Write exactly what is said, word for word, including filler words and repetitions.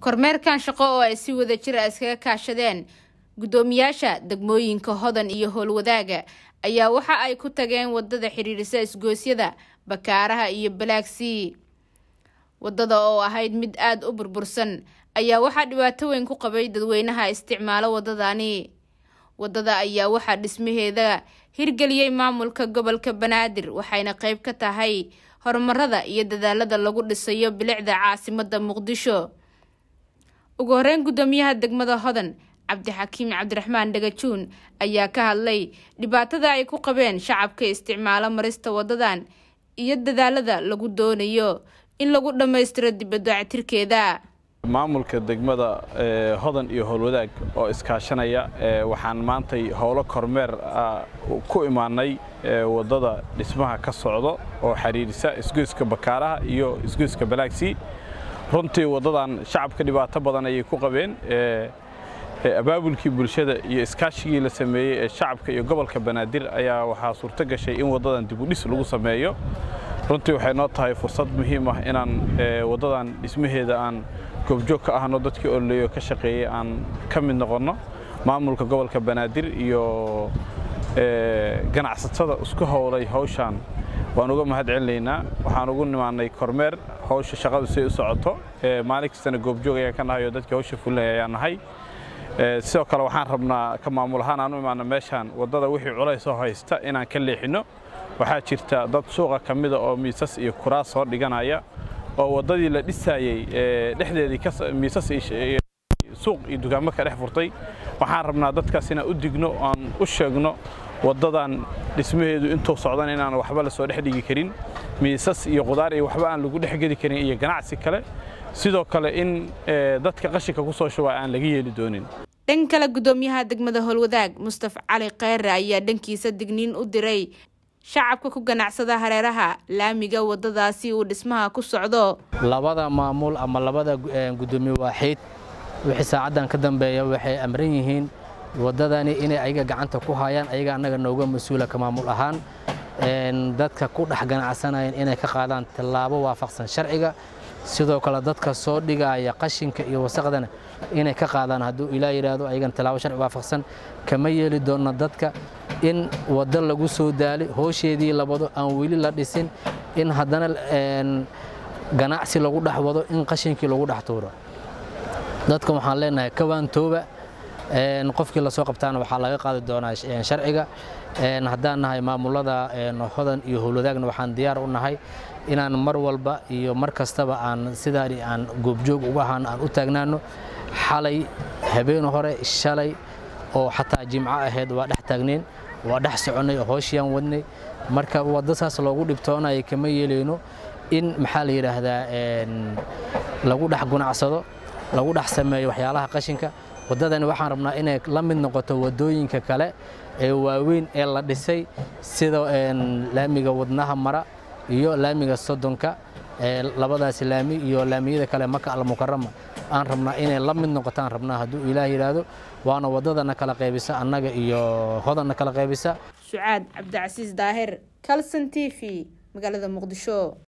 kormeerkan shaqo oo ay si wada jir ah iskaga kaashadeen gudoomiyaasha degmooyinka Hodan iyo Howlwadaaga ayaa waxa ay ku tageen wadada xiriirisa isgoosyada Bakaaraha iyo Balaagsii. Wadada oo ahayd mid aad u burbursan ayaa waxa dhibaato weyn ku qabay dadweynaha isticmaala wadadani. Wadada ayaa waxa dhismaheeda hirgeliyay maamulka gobolka Banaadir waxayna qayb ka tahay horumarada iyo dadaalada lagu dhisayo bilicda caasimadda Muqdisho. ugu horreyn gudoomiyaha degmada Hodan Cabdixakiim Cabdiraxmaan Dhagajuun ayaa ka hadlay dhibaatada ay ku qabeen shacabka isticmaala marista wadadan iyo dadaalada lagu doonayo in lagu dhameystiro dibadda maamulka degmada Hodan iyo Howlwadaag oo iskaashanaya waxaan maantay howlo kormeer ku imaanay wadada dhismaha ka socdo oo xiriirisa isgoyska Bakaaraha iyo isgoyska Balaagsii. runtii wadadan shacabka dhibaato badan ay ku qabeen abaabulkii bulshada iyo iskaashigii la sameeyay ee shacabka iyo gobolka Banaadir ayaa waxa suurto gashay in wadadan dib u dhis lagu sameeyo. runtii waxay noo tahay fursad muhiim ah inaan wadadan dhismaheeda aan goobjoog ka ahno dadkii oo leeyo ka shaqeeyay aan ka mid noqono maamulka gobolka Banaadir iyo ganacsatada isku howlay hawshan waan uga mahad celinaynaa. waxaan ugu nimaanay kormeer hawsha shaqada si u socoto maalin kasta goobjoog ayaa ka nahayo dadkii hawsha fulinaya nahay. sidoo kale waxaan rabnaa ka maamul ahaan aan u imaano meeshan wadada wixii culays oo haysta inaan ka leexino. waxaa jirta dad suuqa kamida oo miisas iyo kuraas soo dhiganaya oo wadadii la dhisayay dhexdeedii ka miisas suuq iyo dukaamo ka dhex furtay. waxaan rabnaa dadkaas inaan u digno aan u sheegno wadadan dhismaheedu intuu socdan inaan waxba la soo dhex dhigi karin miisas iyo qudaar iyo waxba aan lagu dhex geli karin iyo ganacsi kale. sidoo kale in dadka qashinka ku soo shubay aan laga yeeli doonin. dhan kale gudoomiyaha degmada Howlwadaag Mustafa Cali Khayr ayaa dhankiisa digniin u diray shacabka ku ganacsada hareeraha laamiga wadadaasi uu dhismaha ku socdo. labada maamul ama labada gudoomiye waaxid wixii saacadan ka dambeeya waxay amran yihiin wadadani inay ayaga gacanta ku hayaan ayaga anaga nooga mas'uula ka maamul ahaan een dadka ku dhax ganacsanayeen inay ka qaadaan tallaabo waafaqsan sharciga. sidoo kale dadka soo dhigaya qashinka iyo wasaqdana inay ka qaadaan hadduu ilaa yiraahdo ayaga tallaabo sharci waafaqsan kama yeeli doona dadka in wada lagu soo daali hoosheedii labado aan wili la dhisin in haddana een ganacsi lagu dhaxwado in qashinkii lagu dhax tuuro. dadka waxaan leenahay kawaan tooba een qofkii la soo qabtaana waxa laga qaadi doonaa sharciga. een haddaan nahay maamulada Hodan iyo Howlwadaagna waxaan diyaar u nahay inaan mar walba iyo mar kastaba aan sidaari aan goobjoog uga ahaan aan u taagnaano. xalay habeen hore shalay oo xataa jimco ahayd waa dhex taagneen waa dhex soconay hooshiyaan wadnay marka wadadaas loogu dhibtoonay kama yeeleyno in maxaa la yiraahdaa een lagu dhex gunacsado lagu dhex sameeyo waxyaalaha qashinka. wadadani waxaan rabnaa inay la mid noqoto wadooyinka kale ee waaweyn ee la dhisay sida een laamiga wadnaha mara iyo laamiga Sodonka ee labadaas laami iyo laamiyada kale Maka al Mukarrama aan rabnaa inay la mid noqotaan rabnaa hadduu Ilaahay yiraahdo waana wadadana kala qaybisa annaga iyo Hodanna kala qaybisa. Sucaad Cabdicasiis Daahir Kalson T V magaalada Muqdisho.